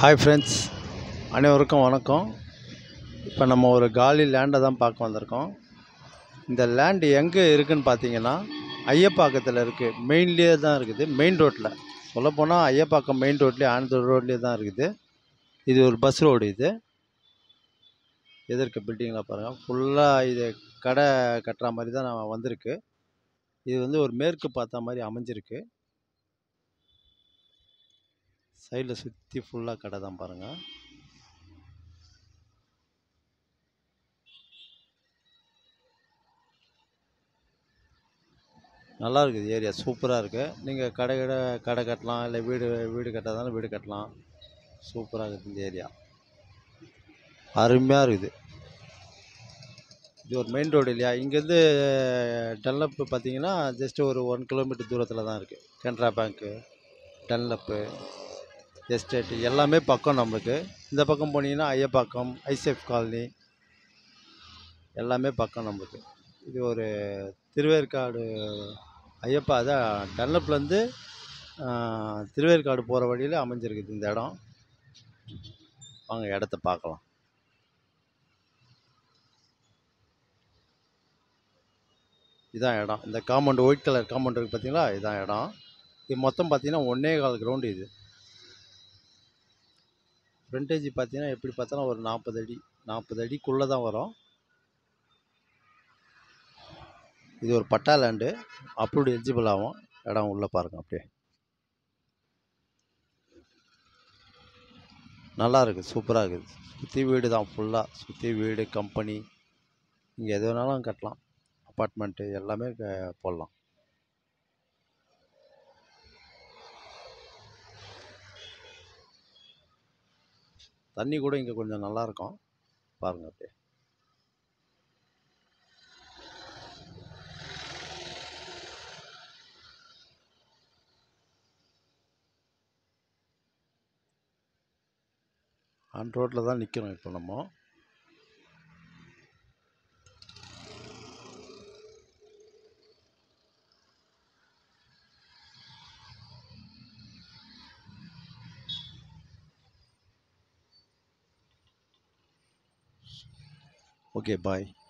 Hi friends, அனைவருக்கும் வணக்கம். இப்போ நம்ம ஒரு காலி லேண்டை தான் பார்க்க வந்திருக்கோம். இந்த லேண்டு எங்கே இருக்குதுன்னு பார்த்தீங்கன்னா, ஐயப்பாக்கத்தில் இருக்குது. மெயின்லேயே தான் இருக்குது, மெயின் ரோட்டில். சொல்லப்போனால் ஐயப்பாக்கம் மெயின் ரோட்லேயே, ஆனந்தூர் ரோட்லேயே தான் இருக்குது. இது ஒரு பஸ் ரோடு. இது எதிர்க்க பில்டிங்கில் பாருங்கள், ஃபுல்லாக இது கடை கட்டுற மாதிரி தான் நான் வந்திருக்கு. இது வந்து ஒரு மேற்கு பார்த்த மாதிரி அமைஞ்சிருக்கு. சைடில் சுற்றி ஃபுல்லாக கடை தான் பாருங்கள். நல்லா இருக்குது, ஏரியா சூப்பராக இருக்குது. நீங்கள் கடை கட்டலாம், இல்லை வீடு கட்டாதாலும் வீடு கட்டலாம். சூப்பராக இருக்குது இந்த ஏரியா, அருமையாக இருக்குது. இது ஒரு மெயின் ரோடு இல்லையா? இங்கேருந்து டன்லப்பு பார்த்தீங்கன்னா ஜஸ்ட் ஒரு 1 கிலோமீட்டர் தூரத்தில் தான் இருக்குது. கனரா பேங்க்கு, டன்லப்பு எஸ்டேட்டு எல்லாமே பக்கம் நம்மளுக்கு. இந்த பக்கம் போனீங்கன்னா ஐயப்பாக்கம், ஐசெஃப் காலனி எல்லாமே பக்கம் நம்மளுக்கு. இது ஒரு திருவேற்காடு ஐயப்பா அதான் டன்லப்லேருந்து திருவேற்காடு போகிற வழியில் அமைஞ்சிருக்குது இந்த இடம். வாங்க இடத்த பார்க்கலாம். இதான் இடம். இந்த காம்பவுண்டு, ஒயிட் கலர் காம்பவுண்ட் இருக்குது பார்த்தீங்களா, இதான் இடம். இது மொத்தம் பார்த்தீங்கன்னா 1.25 கிரவுண்டு. இது ஃப்ரண்டேஜ் பார்த்தீங்கன்னா எப்படி பார்த்தாலும் ஒரு 40 அடிக்குள்ளே தான் வரும். இது ஒரு பட்டா லேண்டு, அப்ரூவ்டு எலிஜிபிள் ஆகும். இடம் உள்ளே பாருங்கள், அப்படியே நல்லா இருக்குது, சூப்பராக இருக்குது. சுற்றி வீடு தான், ஃபுல்லாக சுற்றி வீடு, கம்பெனி, இங்கே எது வேணாலும் கட்டலாம். அப்பார்ட்மெண்ட்டு எல்லாமே போடலாம். தண்ணி கூட இங்கே கொஞ்சம் நல்லாயிருக்கும் பாருங்கள் அப்படியே. ஆன் ரோட்டில் தான் நிற்கிறோம் இப்போ நம்ம. ஓகே, பாய்.